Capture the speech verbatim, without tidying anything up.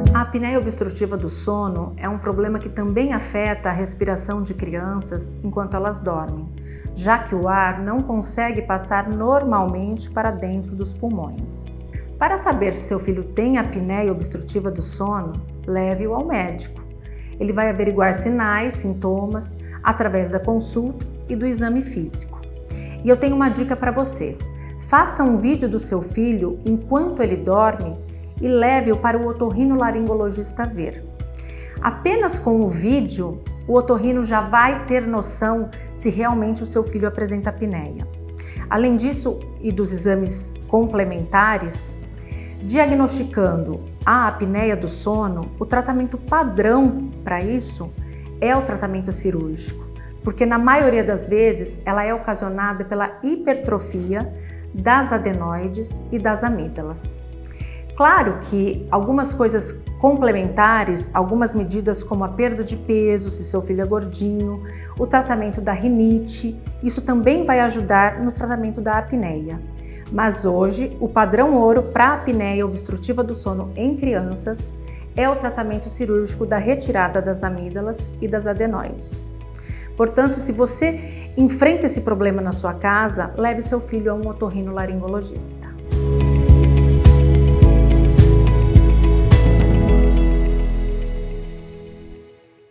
A apneia obstrutiva do sono é um problema que também afeta a respiração de crianças enquanto elas dormem, já que o ar não consegue passar normalmente para dentro dos pulmões. Para saber se seu filho tem apneia obstrutiva do sono, leve-o ao médico. Ele vai averiguar sinais, sintomas, através da consulta e do exame físico. E eu tenho uma dica para você. Faça um vídeo do seu filho enquanto ele dorme e leve-o para o otorrinolaringologista ver. Apenas com o vídeo, o otorrino já vai ter noção se realmente o seu filho apresenta apneia. Além disso e dos exames complementares, diagnosticando a apneia do sono, o tratamento padrão para isso é o tratamento cirúrgico, porque na maioria das vezes ela é ocasionada pela hipertrofia das adenoides e das amígdalas. Claro que algumas coisas complementares, algumas medidas como a perda de peso, se seu filho é gordinho, o tratamento da rinite, isso também vai ajudar no tratamento da apneia. Mas hoje, o padrão ouro para a apneia obstrutiva do sono em crianças é o tratamento cirúrgico da retirada das amígdalas e das adenoides. Portanto, se você enfrenta esse problema na sua casa, leve seu filho a um otorrinolaringologista.